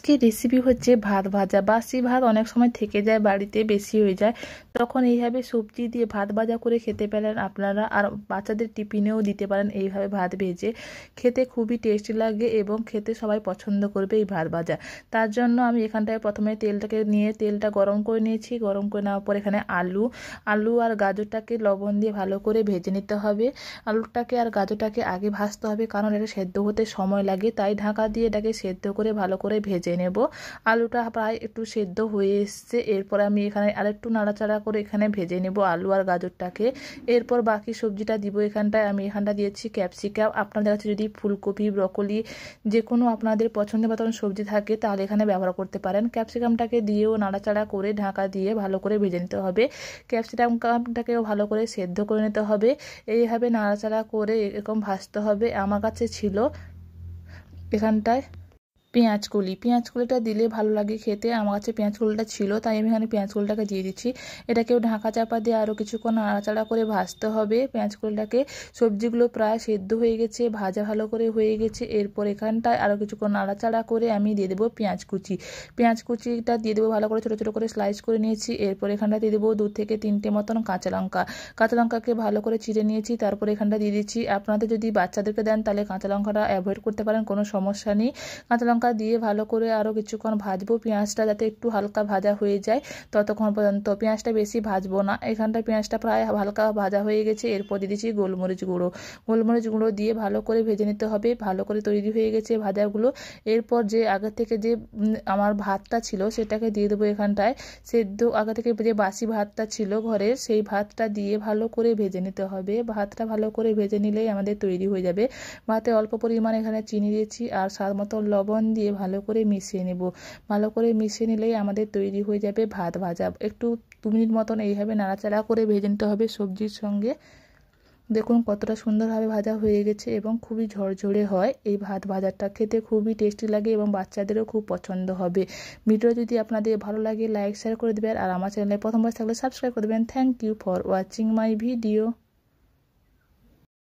আজকের রেসিপি হচ্ছে ভাত ভাজা। বাসি ভাত অনেক সময় থেকে যায়, বাড়িতে বেশি হয়ে যায়, তখন এইভাবে সবজি দিয়ে ভাত ভাজা করে খেতে পারেন আপনারা। আর বাচ্চাদের টিফিনেও দিতে পারেন এইভাবে ভাত ভেজে, খেতে খুবই টেস্টি লাগে এবং খেতে সবাই পছন্দ করবে এই ভাত ভাজা। তার জন্য আমি এখানটায় প্রথমে তেলটাকে নিয়ে তেলটা গরম করে নিয়েছি। গরম করে নেওয়ার পর এখানে আলু আর গাজরটাকে লবণ দিয়ে ভালো করে ভেজে নিতে হবে। আলুটাকে আর গাজরটাকে আগে ভাজতে হবে, কারণ এটা সেদ্ধ হতে সময় লাগে, তাই ঢাকা দিয়ে এটাকে সেদ্ধ করে ভালো করে ভেজে নেব। আলুটা প্রায় একটু সেদ্ধ হয়ে এসছে, এরপর আমি এখানে আরেকটু নাড়াচাড়া করে এখানে ভেজে নেব আলু আর গাজরটাকে। এরপর বাকি সবজিটা দিব। এখানটায় আমি দিয়েছি ক্যাপসিকাম। আপনাদের কাছে যদি ফুলকপি, ব্রকলি যে কোনো আপনাদের পছন্দের মতন সবজি থাকে তাহলে এখানে ব্যবহার করতে পারেন। ক্যাপসিকামটাকে দিয়েও নাড়াচাড়া করে ঢাকা দিয়ে ভালো করে ভেজে নিতে হবে। ক্যাপসিকামটাকেও ভালো করে সেদ্ধ করে নিতে হবে। এইভাবে নাড়াচাড়া করে এরকম ভাজতে হবে। আমার কাছে ছিল এখানটায় পেঁয়াজকলিটা দিলে ভালো লাগে খেতে। আমার কাছে পেঁয়াজকলিটা ছিল, তাই আমি এখানে পেঁয়াজকলিটাকে দিয়ে দিচ্ছি। এটাকেও ঢাকা চাপা দিয়ে আরও কিছুক্ষণ নাড়াচাড়া করে ভাজতে হবে পেঁয়াজকলিটাকে। সবজিগুলো প্রায় সেদ্ধ হয়ে গেছে, ভাজা ভালো করে হয়ে গেছে। এরপর এখানটায় আরও কিছুক্ষণ নাড়াচাড়া করে আমি দিয়ে দেবো পেঁয়াজ কুচিটা দিয়ে দেবো ভালো করে, ছোটো ছোটো করে স্লাইস করে নিয়েছি। এরপর এখানটা দিয়ে দেবো 2 থেকে 3টে মতন কাঁচা লঙ্কাকে ভালো করে চিড়ে নিয়েছি। তারপর এখানটা দিয়ে দিচ্ছি, আপনাদের যদি বাচ্চাদেরকে দেন তাহলে কাঁচা লঙ্কাটা অ্যাভয়েড করতে পারেন, কোনো সমস্যা নেই। কাঁচা লঙ্কা দিয়ে ভালো করে আরও কিছুক্ষণ ভাজবো। পেঁয়াজটা যাতে একটু হালকা ভাজা হয়ে যায় ততক্ষণ পর্যন্ত, পেঁয়াজটা বেশি ভাজবো না। এখানটা পেঁয়াজটা প্রায় হালকা ভাজা হয়ে গেছে। এরপর দিয়ে দিচ্ছি গোলমরিচ গুঁড়ো দিয়ে ভালো করে ভেজে নিতে হবে। ভালো করে তৈরি হয়ে গেছে ভাজাগুলো। এরপর যে আগে থেকে যে আমার ভাতটা ছিল সেটাকে দিয়ে দেবো এখানটায়। সেদ্ধ আগে থেকে যে বাসি ভাতটা ছিল ঘরের, সেই ভাতটা দিয়ে ভালো করে ভেজে নিতে হবে। ভাতটা ভালো করে ভেজে নিলেই আমাদের তৈরি হয়ে যাবে। ভাতে অল্প পরিমাণে এখানে চিনি দিয়েছি আর স্বাদ মতো লবণ দিয়ে ভালো করে মিশিয়ে নেব। ভালো করে মিশিয়ে নিলেই আমাদের তৈরি হয়ে যাবে ভাত ভাজা। একটু 2 মিনিট মতন এইভাবে নাড়াচাড়া করে ভেজে নিতে হবে সবজির সঙ্গে। দেখুন কতটা সুন্দরভাবে ভাজা হয়ে গেছে এবং খুবই ঝরঝরে হয় এই ভাত ভাজাটা, খেতে খুবই টেস্টি লাগে এবং বাচ্চাদেরও খুব পছন্দ হবে। ভিডিও যদি আপনাদের ভালো লাগে লাইক শেয়ার করে দেবেন, আর আমার চ্যানেলে প্রথমবার থাকলে সাবস্ক্রাইব করে দেবেন। Thank you for watching my video.